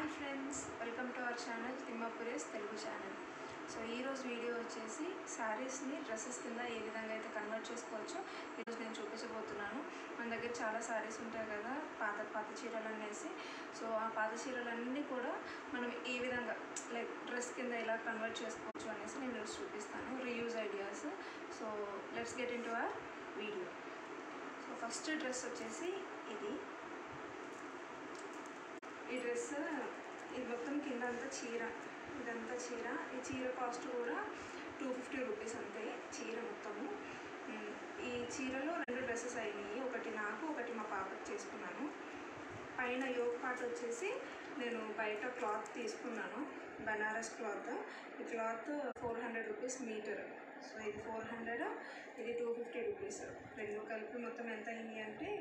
Friends, welcome to our channel Thimmapures Telugu channel. So ఈరోజు video వచ్చేసి శారీస్ని డ్రెస్సెస్ కింద ఏ విధంగా అయితే కన్వర్ట్ చేసుకోవచ్చో ఈరోజు నేను చూపించబోతున్నాను. మన దగ్గర చాలా శారీస్ ఉంటాయి కదా, పాత చీరలు అనేసి. సో ఆ పాత చీరలన్నీ కూడా మనం ఏ విధంగా లైక్ డ్రెస్ కింద ఎలా కన్వర్ట్ చేసుకోవచ్చు అనేసి నేను ఈరోజు చూపిస్తాను, reuse ideas. So let's get into our video. So first dress వచ్చేసి ఈ డ్రెస్, ఇది మొత్తం కింద అంతా చీర, ఇదంతా చీర. ఈ చీర కాస్ట్ కూడా 250 రూపీస్ అంతే చీర మొత్తము. ఈ చీరలో 2 డ్రెస్సెస్ అయినాయి, ఒకటి నాకు, ఒకటి మా పాపకి చేసుకున్నాను. పైన యోక్ పార్ట్ వచ్చేసి నేను బయట క్లాత్ తీసుకున్నాను, బనారస్ క్లాత్. ఈ క్లాత్ 400 రూపీస్ మీటర్. సో ఇది 400, ఇది 250 రూపీస్. రెండు కలిపి మొత్తం ఎంత అయింది అంటే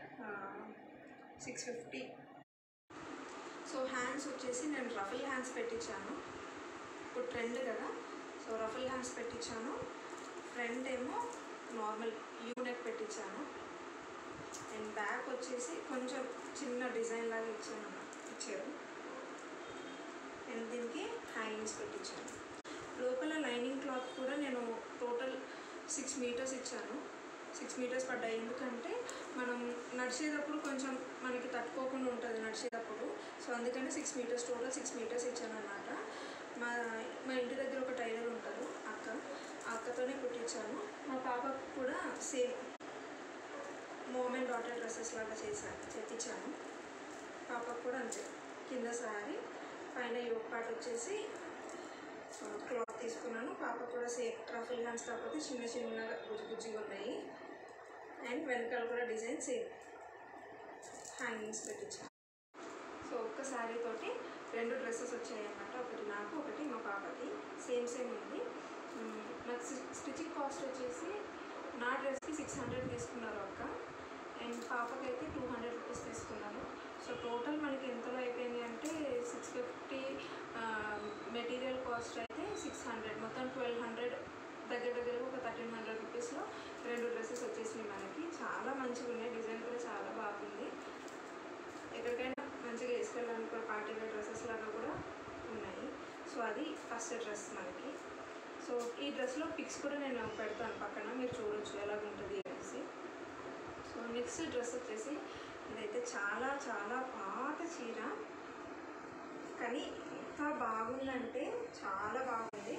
650. సో హ్యాండ్స్ వచ్చేసి నేను రఫుల్ హ్యాండ్స్ పెట్టించాను, ఇప్పుడు ట్రెండ్ కదా. సో రఫుల్ హ్యాండ్స్ పెట్టించాను. ఫ్రంట్ ఏమో నార్మల్ యూనెక్ పెట్టించాను. అండ్ బ్యాక్ వచ్చేసి కొంచెం చిన్న డిజైన్ లాగా ఇచ్చారు. అండ్ దీనికి హ్యాంగింగ్స్ పెట్టించాను. లోపల లైనింగ్ క్లాత్ కూడా నేను టోటల్ 6 మీటర్స్ ఇచ్చాను. 6 మీటర్స్ పడ్డాయి, ఎందుకంటే మనం నడిచేటప్పుడు కొంచెం మనకి తట్టుకోకుండా ఉంటుంది నడిచేటప్పుడు. సో అందుకని 6 మీటర్స్, టోటల్ 6 మీటర్స్ ఇచ్చాను అన్నమాట. మా ఇంటి దగ్గర ఒక టైలర్ ఉంటారు, ఆ అక్కతోనే కుట్టించాను. మా పాపకు కూడా same mom and daughter dresses లాగా చేయించాను. పాపకు కూడా అంతే, కింద సారీ, పైన యోక్ పార్ట్ వచ్చేసి క్లాత్ తీసుకున్నాను. పాపకు కూడా సేమ్ రఫుల్ హ్యాండ్స్, కాకపోతే చిన్నగా బుజ్జిగా ఉన్నాయి. అండ్ వెనకాల కూడా డిజైన్ సేమ్ హ్యాంగింగ్స్ పెట్టించాను. సో ఒక్క శారీ తోటి 2 డ్రెస్సెస్ వచ్చాయి అన్నమాట, ఒకటి నాకు, ఒకటి మా పాపకి. సేమ్ ఉంది. నాకు స్టిచ్చింగ్ కాస్ట్ వచ్చేసి నా డ్రెస్కి 600 తీసుకున్నారు అక్క, అండ్ పాపకైతే 200 రూపీస్ తీసుకున్నాను. సో టోటల్ మనకి ఎంతలో అయిపోయింది అంటే 650, మెటీరియల్ కాస్ట్ అయితే 600, మొత్తం 1200, దగ్గర ఒక 1300 రూపీస్లో 2 డ్రెస్సెస్ వచ్చేసినాయి మనకి. చాలా మంచిగా ఉన్నాయి, డిజైన్ కూడా చాలా బాగుంది. ఎక్కడికైనా మంచిగా వేసుకెళ్ళడానికి కూడా పార్టీ వేర్ డ్రెస్సెస్ లాగా కూడా ఉన్నాయి. సో అది ఫస్ట్ డ్రెస్ మనకి. సో ఈ డ్రెస్లో పిక్స్ కూడా నేను పెడతాను పక్కన, మీరు చూడొచ్చు ఎలాగుంటుంది అనేసి. సో నెక్స్ట్ డ్రెస్ వచ్చేసి ఇదైతే చాలా పాత చీర, కానీ ఎంత బాగుందంటే చాలా బాగుంది.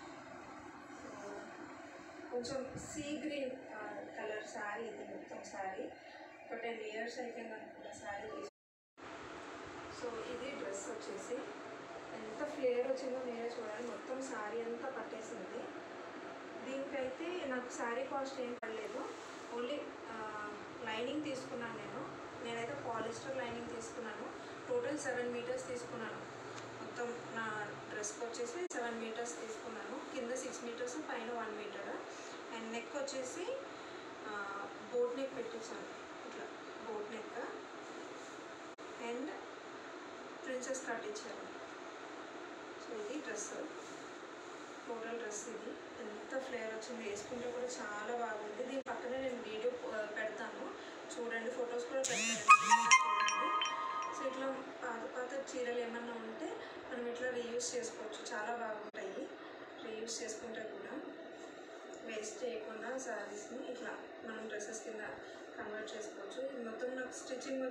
కొంచెం సీ గ్రీన్ కలర్ శారీ, ఇది మొత్తం శారీ ఒక 10 ఇయర్స్ అయిపోయింది అనుకుంటా శారీ తీసుకు. సో ఇది డ్రెస్ వచ్చేసి ఎంత ఫ్లేర్ వచ్చిందో మీరే చూడాలి, మొత్తం శారీ అంతా పట్టేసింది. దీనికైతే నాకు శారీ కాస్ట్ ఏం పడలేదు, ఓన్లీ లైనింగ్ తీసుకున్నాను. నేనైతే పాలిస్టర్ లైనింగ్ తీసుకున్నాను. టోటల్ 7 మీటర్స్ తీసుకున్నాను. మొత్తం నా డ్రెస్కి వచ్చేసి 7 మీటర్స్ తీసుకున్నాను. కింద 6 మీటర్స్, పైన 1 మీటర్. అండ్ నెక్ వచ్చేసి బోట్ నెక్ పెట్టేసాను, ఇట్లా boat neck. And princess cut ఇచ్చాను. సో ఇది డ్రెస్, టోటల్ డ్రెస్. ఇది ఎంత ఫ్లేర్ వచ్చింది, వేసుకుంటే కూడా చాలా బాగుంది. దీని పక్కన నేను వీడియో పెడతాను చూడండి, ఫొటోస్ కూడా పెడతాను చూడండి. సో ఇట్లా పాత చీరలు ఏమన్నా ఉంటే మనం ఇట్లా రీయూజ్ చేసుకోవచ్చు, చాలా బాగుంటాయి. రీయూజ్ చేసుకుంటే కూడా వేస్ట్ చేయకుండా శారీస్ని ఇట్లా మనం డ్రెస్సెస్ కింద కన్వర్ట్ చేసుకోవచ్చు. ఇది మొత్తం నాకు స్టిచ్చింగ్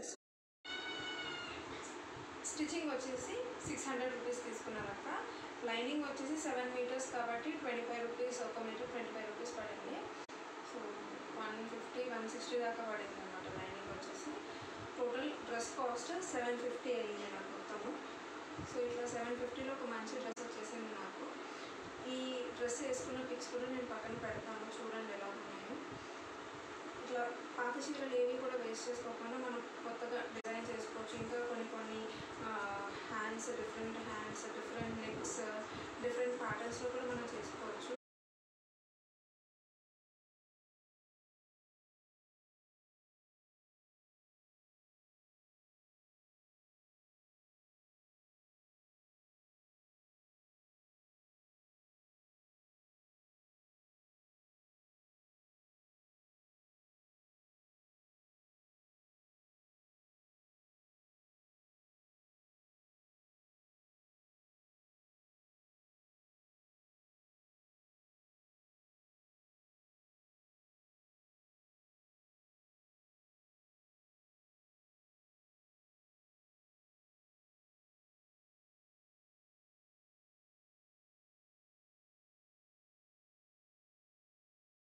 వచ్చేసి 600 రూపీస్ తీసుకున్నారు అక్క. లైనింగ్ వచ్చేసి 7 మీటర్స్ కాబట్టి 25 రూపీస్, ఒక మీటర్ 25 రూపీస్ పడింది. సో 150, 160 దాకా పడింది అన్నమాట లైనింగ్ వచ్చేసి. టోటల్ డ్రెస్ కాస్ట్ 750 అయ్యింది నాకు మొత్తము. సో ఇట్లా 750లో ఒక మంచి డ్రెస్ వచ్చేసింది నాకు. ఈ డ్రెస్ వేసుకున్న పిక్స్ కూడా నేను పక్కన పెడతాను, చూడండి ఎలా ఉన్నాయో. ఇట్లా పాత చీరలు ఏవి కూడా వేస్ట్ చేసుకోకుండా మనం కొత్తగా డిజైన్ చేసుకోవచ్చు. ఇంకా కొన్ని హ్యాండ్స్, డిఫరెంట్ నెక్స్, డిఫరెంట్ ప్యాటర్న్స్లో కూడా మనం చేసుకోవచ్చు.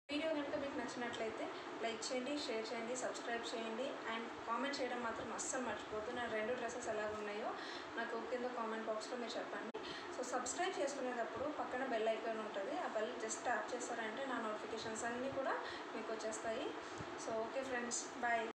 వీడియో కనుక మీకు నచ్చినట్లయితే లైక్ చేయండి, షేర్ చేయండి, సబ్స్క్రైబ్ చేయండి అండ్ కామెంట్ చేయడం మాత్రం అస్సలు మర్చిపోద్దు. నా 2 డ్రెస్సెస్ ఎలా ఉన్నాయో నాకు కింద కామెంట్ బాక్స్లో మీరు చెప్పండి. సో సబ్స్క్రైబ్ చేసుకునేటప్పుడు పక్కన బెల్ ఐకాన్ ఉంటుంది. ఆ బెల్ జస్ట్ ట్యాప్ చేస్తారంటే నా నోటిఫికేషన్స్ అన్నీ కూడా మీకు వచ్చేస్తాయి. So okay friends, bye.